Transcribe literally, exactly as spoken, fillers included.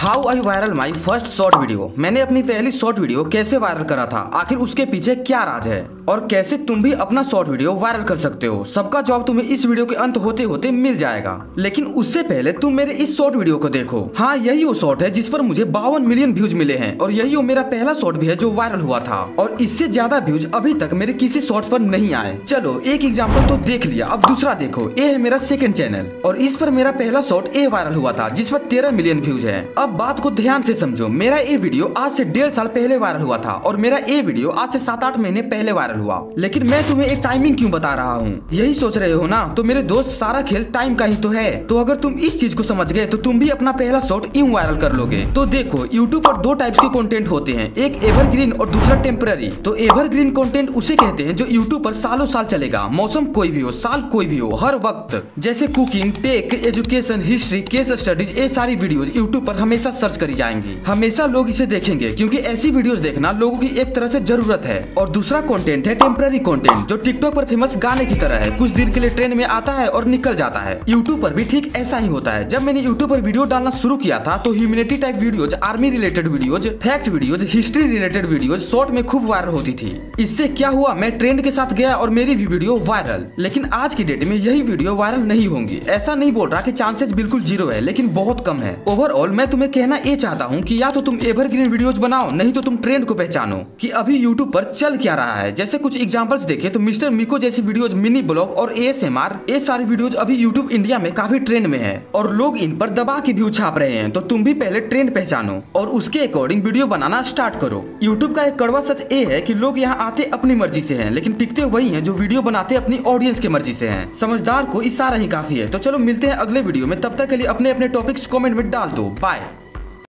How I viral my first short video. मैंने अपनी पहली शॉर्ट वीडियो कैसे वायरल करा था, आखिर उसके पीछे क्या राज है और कैसे तुम भी अपना शॉर्ट वीडियो वायरल कर सकते हो, सबका जवाब तुम्हें इस वीडियो के अंत होते होते मिल जाएगा। लेकिन उससे पहले तुम मेरे इस शॉर्ट वीडियो को देखो। हाँ, यही वो शॉर्ट है जिस पर मुझे बावन मिलियन व्यूज मिले हैं और यही वो मेरा पहला शॉर्ट भी है जो वायरल हुआ था और इससे ज्यादा व्यूज अभी तक मेरे किसी शॉर्ट पर नहीं आए। चलो एक एग्जाम्पल तो देख लिया, अब दूसरा देखो। ये है मेरा सेकंड चैनल और इस पर मेरा पहला शॉर्ट ए वायरल हुआ था जिस पर तेरह मिलियन व्यूज है। अब बात को ध्यान से समझो, मेरा ये वीडियो आज से डेढ़ साल पहले वायरल हुआ था और मेरा ये वीडियो आज से सात आठ महीने पहले वायरल हुआ। लेकिन मैं तुम्हें एक टाइमिंग क्यों बता रहा हूँ, यही सोच रहे हो ना? तो मेरे दोस्त, सारा खेल टाइम का ही तो है। तो अगर तुम इस चीज को समझ गए तो तुम भी अपना पहला शॉर्ट यूं वायरल कर लोगे। तो देखो, यूट्यूब पर दो टाइप्स के कंटेंट होते हैं, एक एवरग्रीन और दूसरा टेम्पररी। तो एवरग्रीन कंटेंट उसे कहते हैं जो यूट्यूब पर सालों साल चलेगा, मौसम कोई भी हो, साल कोई भी हो, हर वक्त। जैसे cooking, tech, education, history, case studies, ये सारी वीडियोस यूट्यूब पर हमेशा सर्च करी जाएंगी। हमेशा लोग इसे देखेंगे क्योंकि ऐसी वीडियोस देखना लोगों की एक तरह से जरूरत है। और दूसरा कंटेंट है टेम्पररी कंटेंट, जो टिकटॉक पर फेमस गाने की तरह है, कुछ दिन के लिए ट्रेंड में आता है और निकल जाता है। यूट्यूब पर भी ठीक ऐसा ही होता है। जब मैंने यूट्यूब पर वीडियो डालना शुरू किया था तो humanity type videos, army related videos, fact videos, history related videos short में खूब वायरल होती थी। इससे क्या हुआ, मैं ट्रेंड के साथ गया और मेरी भी वीडियो वायरल। लेकिन आज की डेट में यही वीडियो वायरल नहीं होंगी। ऐसा नहीं बोल रहा कि चांसेस बिल्कुल जीरो है, लेकिन बहुत कम है। ओवरऑल मैं तुम्हें कहना ये चाहता हूँ कि या तो तुम एवरग्रीन वीडियोज बनाओ, नहीं तो तुम ट्रेंड को पहचानो कि अभी यूट्यूब पर चल क्या रहा है। जैसे कुछ एग्जांपल्स देखें तो मिस्टर मिको जैसी वीडियोज, मिनी ब्लॉग और एएसएमआर, ये सारी वीडियोज अभी यूट्यूब इंडिया में काफी ट्रेंड में है और लोग इन पर दबा के व्यू छाप रहे हैं। तो तुम भी पहले ट्रेंड पहचानो और उसके अकॉर्डिंग वीडियो बनाना स्टार्ट करो। यूट्यूब का एक कड़वा सच ये है कि लोग यहाँ आते अपनी मर्जी से हैं, लेकिन टिकते वही हैं जो वीडियो बनाते अपनी ऑडियंस की मर्जी से हैं। समझदार को इशारा ही काफी है। तो चलो मिलते हैं अगले वीडियो में, तब तक के लिए अपने अपने टॉपिक्स कमेंट में डाल दो। बाय।